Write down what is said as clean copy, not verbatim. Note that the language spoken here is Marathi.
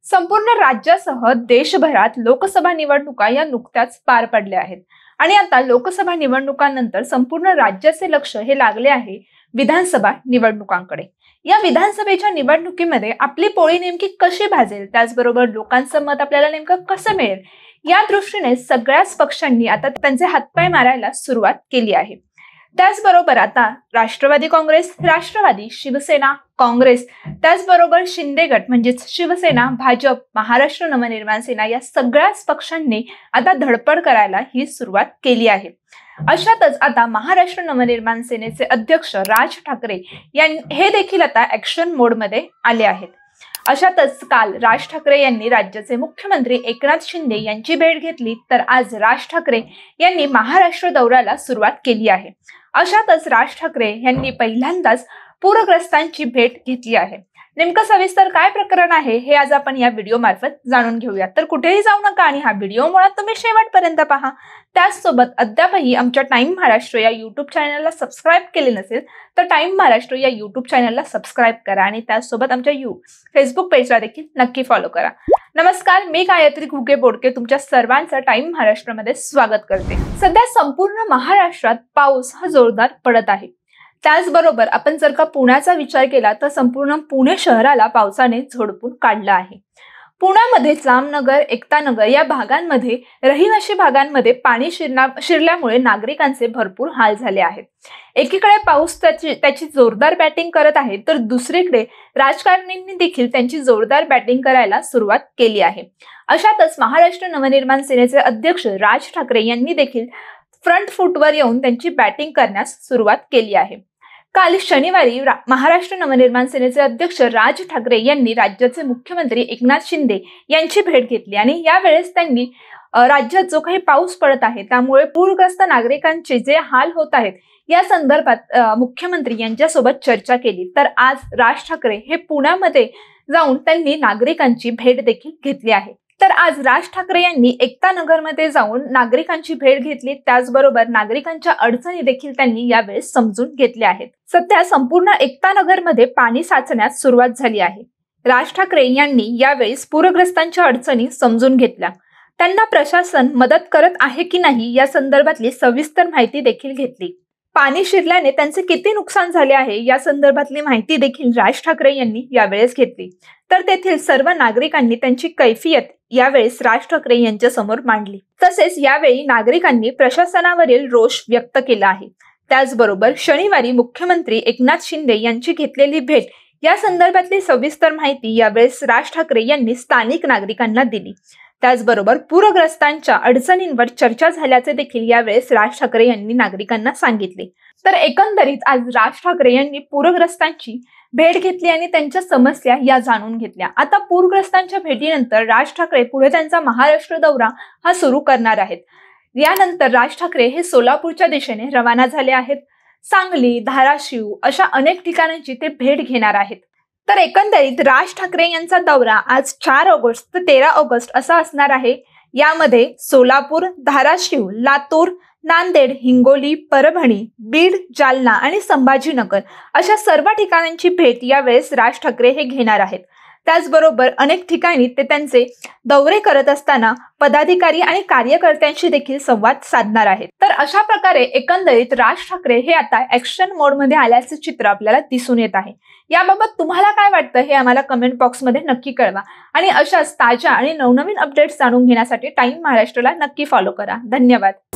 संपूर्ण राज्यासह देशभरात लोकसभा निवडणुका या नुकत्याच पार पडल्या आहेत आणि आता लोकसभा निवडणुकांनंतर संपूर्ण राज्याचे लक्ष हे लागले आहे विधानसभा निवडणुकांकडे। या विधानसभेच्या निवडणुकीमध्ये आपली पोळी नेमकी कशी भाजेल, त्याचबरोबर लोकांचं मत आपल्याला नेमकं कसं मिळेल, या दृष्टीने सगळ्याच पक्षांनी आता त्यांचे हातपाय मारायला सुरुवात केली आहे। त्याचबरोबर आता राष्ट्रवादी काँग्रेस, राष्ट्रवादी, शिवसेना, काँग्रेस, त्याचबरोबर शिंदे गट म्हणजेच शिवसेना, भाजप, महाराष्ट्र नवनिर्माण सेना या सगळ्याच पक्षांनी आता धडपड करायला ही सुरुवात केली आहे। अशातच आता महाराष्ट्र नवनिर्माण सेनेचे अध्यक्ष राज ठाकरे हे देखील आता ऍक्शन मोड मध्ये आले आहेत। अशातच काल राज ठाकरे यांनी राज्याचे मुख्यमंत्री एकनाथ शिंदे यांची भेट घेतली, तर आज राज ठाकरे यांनी महाराष्ट्र दौऱ्याला सुरुवात केली आहे। अशातच राज ठाकरे यांनी पहिल्यांदाच पूरग्रस्तांची भेट घेतली आहे। नेमकं सविस्तर काय प्रकरण आहे हे आज आपण या व्हिडिओ मार्फत जाणून घेऊया, तर कुठेही जाऊ नका आणि हा व्हिडिओ मुळात तुम्ही शेवटपर्यंत पहा। त्याचसोबत अद्यापही आमच्या टाइम महाराष्ट्र या युट्यूब चॅनलला सबस्क्राईब केले नसेल तर टाइम महाराष्ट्र या युट्यूब चॅनलला सबस्क्राईब करा आणि त्याचसोबत आमच्या फेसबुक पेजला देखील नक्की फॉलो करा। नमस्कार, मी गायत्री घुगे बोडके तुमच्या सर्वांचं टाइम महाराष्ट्रामध्ये स्वागत करते। सध्या संपूर्ण महाराष्ट्रात पाऊस हा जोरदार पडत आहे। त्याचबरोबर आपण जर का पुण्याचा विचार केला तर संपूर्ण पुणे शहराला पावसाने झोडपून काढलं आहे। पुण्यामध्ये जामनगर, एकतानगर या भागांमध्ये, रहिवासी भागांमध्ये पाणी शिरल्यामुळे नागरिकांचे भरपूर हाल झाले आहेत। एकीकडे पाऊस त्याची जोरदार बॅटिंग करत आहे, तर दुसरीकडे राजकारण्यांनी देखील त्यांची जोरदार बॅटिंग करायला सुरुवात केली आहे। अशातच महाराष्ट्र नवनिर्माण सेनेचे अध्यक्ष राज ठाकरे यांनी देखील फ्रंट फूटवर येऊन त्यांची बॅटिंग करण्यास सुरुवात केली आहे। काल शनिवारी महाराष्ट्र नवनिर्माण सेनेचे अध्यक्ष राज ठाकरे यांनी राज्याचे मुख्यमंत्री एकनाथ शिंदे यांची भेट घेतली आणि यावेळेस त्यांनी राज्यात जो काही पाऊस पडत आहे त्यामुळे पूरग्रस्त नागरिकांचे जे हाल होत आहेत या संदर्भात मुख्यमंत्री यांच्यासोबत चर्चा केली। तर आज राज ठाकरे हे पुण्यामध्ये जाऊन त्यांनी नागरिकांची भेट देखील घेतली आहे। तर आज राज ठाकरे यांनी एकतानगरमध्ये जाऊन नागरिकांची भेट घेतली, त्याचबरोबर नागरिकांच्या अडचणी देखील त्यांनी यावेळेस समजून घेतल्या आहेत। सध्या संपूर्ण एकतानगरमध्ये पाणी साचण्यास सुरुवात झाली आहे। राज ठाकरे यांनी यावेळेस पूरग्रस्तांच्या अडचणी समजून घेतल्या, त्यांना प्रशासन मदत करत आहे की नाही या संदर्भातली सविस्तर माहिती देखील घेतली। पाणी शिरल्याने त्यांचे किती नुकसान झाले आहे या संदर्भातली माहिती देखील राज ठाकरे यांनी यावेळेस घेतली। तर तेथील सर्व नागरिकांनी त्यांची कैफियत यावेळेस राज ठाकरे यांच्या समोर मांडली। तसेच यावेळी नागरिकांनी प्रशासनावरील रोष व्यक्त केला आहे। त्याचबरोबर शनिवारी मुख्यमंत्री एकनाथ शिंदे यांची घेतलेली भेट या संदर्भातली सविस्तर माहिती यावेळेस राज ठाकरे यांनी स्थानिक नागरिकांना दिली। त्याचबरोबर पूरग्रस्तांच्या अडचणींवर चर्चा झाल्याचे देखील यावेळेस राज ठाकरे यांनी नागरिकांना सांगितले। तर एकंदरीत आज राज ठाकरे यांनी पूरग्रस्तांची भेट घेतली आणि त्यांच्या समस्या या जाणून घेतल्या। आता पूरग्रस्तांच्या भेटीनंतर राज ठाकरे पुढे त्यांचा महाराष्ट्र दौरा हा सुरू करणार आहेत। यानंतर राज ठाकरे हे सोलापूरच्या दिशेने रवाना झाले आहेत। सांगली, धाराशिव अशा अनेक ठिकाणांची ते भेट घेणार आहेत। तर एकंदरीत राज ठाकरे यांचा दौरा आज 4 ऑगस्ट ते 13 ऑगस्ट असा असणार आहे। यामध्ये सोलापूर, धाराशिव, लातूर, नांदेड, हिंगोली, परभणी, बीड, जालना आणि संभाजीनगर अशा सर्व ठिकाणांची भेट यावेळेस राज ठाकरे हे घेणार आहेत। त्याचबरोबर अनेक ठिकाणी ते त्यांचे दौरे करत असताना पदाधिकारी आणि कार्यकर्त्यांशी देखील संवाद साधणार आहेत। तर अशा प्रकारे एकंदरीत राज ठाकरे हे आता ऍक्शन मोड मध्ये आल्याचे चित्र आपल्याला दिसून येत आहे। याबाबत तुम्हाला काय वाटतं हे आम्हाला कमेंट बॉक्समध्ये नक्की कळवा आणि अशाच ताज्या आणि नवनवीन अपडेट्स जाणून घेण्यासाठी टाइम महाराष्ट्राला नक्की फॉलो करा। धन्यवाद।